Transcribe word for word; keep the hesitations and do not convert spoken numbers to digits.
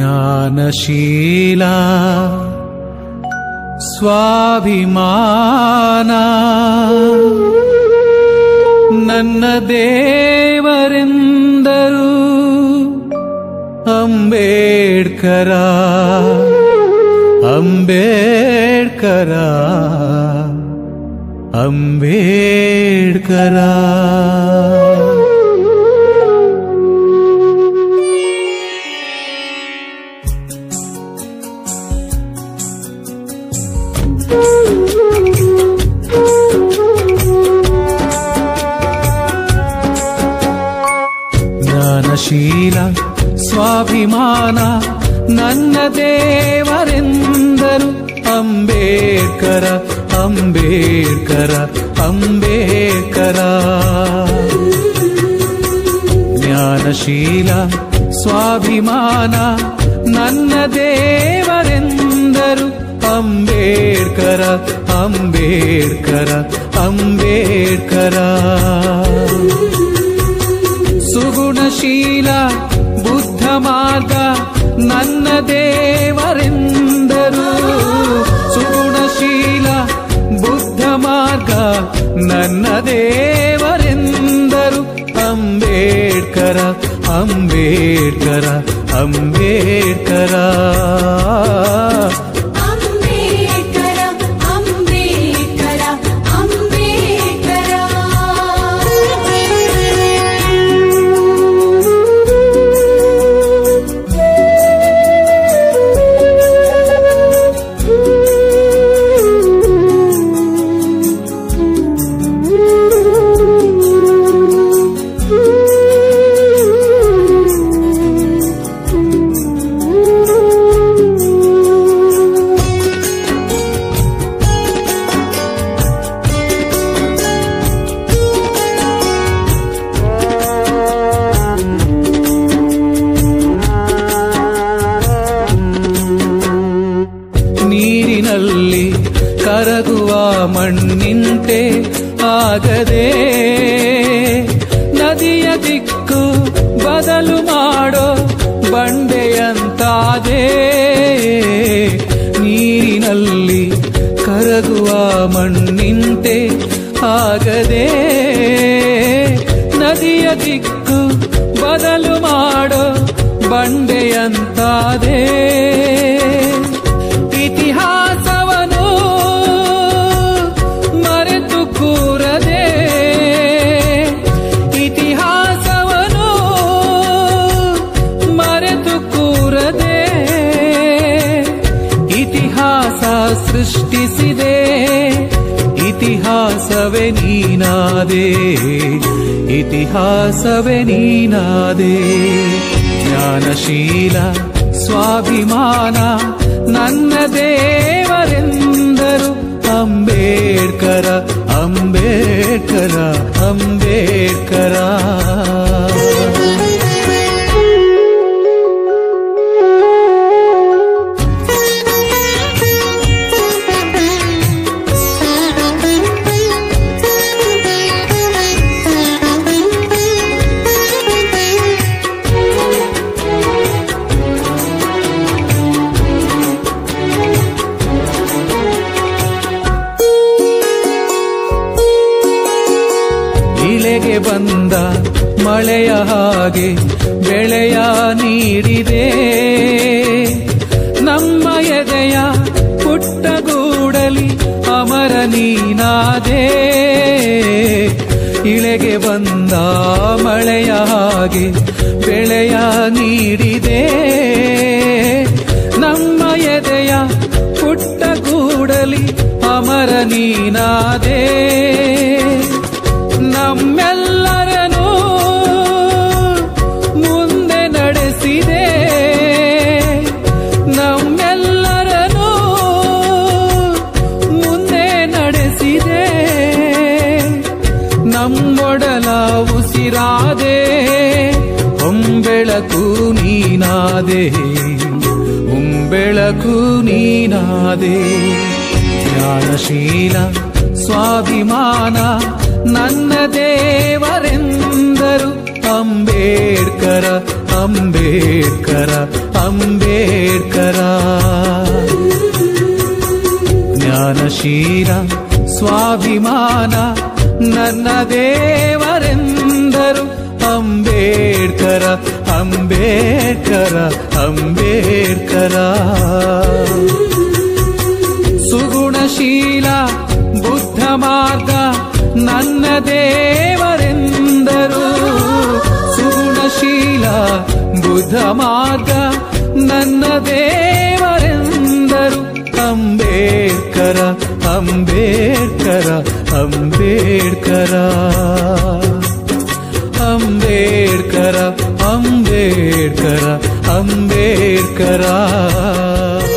ಜ್ಞಾನಶೀಲ ಸ್ವಾಭಿಮಾನ ನನ್ನ ದೇವರೆಂದರು ಅಂಬೇಡ್ಕರ ಅಂಬೇಡ್ಕರ ಅಂಬೇಡ್ಕರ. ಜ್ಞಾನಶೀಲ ಸ್ವಾಭಿಮಾನ ನನ್ನ ದೇವರೆಂದರು ಅಂಬೇಡ್ಕರ ಅಂಬೇಡ್ಕರ ಅಂಬೇಡ್ಕರ. ಜ್ಞಾನಶೀಲ ಸ್ವಾಭಿಮಾನ ನನ್ನ ದೇವರೆಂದರು ಅಂಬೇಡ್ಕರ ಅಂಬೇಡ್ಕರ ಅಂಬೇಡ್ಕರ. ಸುಗುಣಶೀಲ ಬುದ್ಧ ಮಾರ್ಗ ನನ್ನ ದೇವರೆಂದರು ಸುಗುಣಶೀಲ ಬುದ್ಧ ಮಾರ್ಗ ನನ್ನ ದೇವರೆಂದರು ಅಂಬೇಡ್ಕರ ಅಂಬೇಡ್ಕರ ಅಂಬೇಡ್ಕರ. ನೀರಿನಲ್ಲಿ ಕರಗುವ ಮಣ್ಣಿಂತೆ ಆಗದೆ ನದಿಯ ದಿಕ್ಕು ಬದಲು ಮಾಡೋ ಬಂಡೆಯಂತಾದೆ. ನೀರಿನಲ್ಲಿ ಕರಗುವ ಮಣ್ಣಿಂತೆ ಆಗದೆ ನದಿಯ ದಿಕ್ಕು ಬದಲು ಮಾಡೋ ಬಂಡೆಯಂತಾದೆ. ಇತಿಹಾಸವನು ಮರೆತು ಕೂರದೆ ಇತಿಹಾಸವನು ಮರೆತು ಕೂರದೆ ಇತಿಹಾಸ ಸೃಷ್ಟಿಸಿದೆ ಇತಿಹಾಸವೇ ನೀನಾದೆ ಇತಿಹಾಸವೇ ನೀನಾದೆ. ಜ್ಞಾನಶೀಲ ಸ್ವಾಭಿಮಾನ ನನ್ನ ದೇವರೆಂದರು ಅಂಬೇಡ್ಕರ ಅಂಬೇಡ್ಕರ ಅಂಬೇಡ್ಕರ. ಇಳೆಗೆ ಬಂದ ಮಳೆಯ ಹಾಗೆ ಬೆಳೆಯ ನೀಡಿದೆ ನಮ್ಮ ಎದೆಯ ಪುಟ್ಟಗೂಡಲಿ ಅಮರ ನೀನಾದೆ. ಇಳೆಗೆ ಬಂದ ಮಳೆಯ ಹಾಗೆ ಬೆಳೆಯ ನೀಡಿದೆ ನಮ್ಮ ಎದೆಯ ಪುಟ್ಟಗೂಡಲಿ ಅಮರ ನೀನಾದೆ. ನಮ್ಮೆಲ್ಲರನ್ನು ಮುಂದೆ ನಡೆಸಿದೆ ನಮ್ಮೆಲ್ಲರನ್ನು ಮುಂದೆ ನಡೆಸಿದೆ ನಮ್ಮೊಡಲ ಉಸಿರಾದೆ ಹೊಂಬೆಳಕು ನೀನಾದೆ ಹೊಂಬೆಳಕು ನೀನಾದೆ. ಜ್ಞಾನಶೀಲ ಸ್ವಾಭಿಮಾನ ನನ್ನ ದೇವರೆಂದರು ಅಂಬೇಡ್ಕರ ಅಂಬೇಡ್ಕರ ಅಂಬೇಡ್ಕರ. ಜ್ಞಾನಶೀಲ ಸ್ವಾಭಿಮಾನ ನನ್ನ ದೇವರೆಂದರು ಅಂಬೇಡ್ಕರ ಅಂಬೇಡ್ಕರ ಅಂಬೇಡ್ಕರ. ಸುಗುಣಶೀಲ ಬುದ್ಧ ಮಾರ್ಗ ನನ್ನ ದೇವರೆಂದರು. ಸುಗುಣಶೀಲ ಬುದ್ಧ ಮಾರ್ಗ ನನ್ನ ದೇವರೆಂದರು ಅಂಬೇಡ್ಕರ ಅಂಬೇಡ್ಕರ ಅಂಬೇಡ್ಕರ ಅಂಬೇಡ್ಕರ ಅಂಬೇಡ್ಕರ ಅಂಬೇಡ್ಕರ.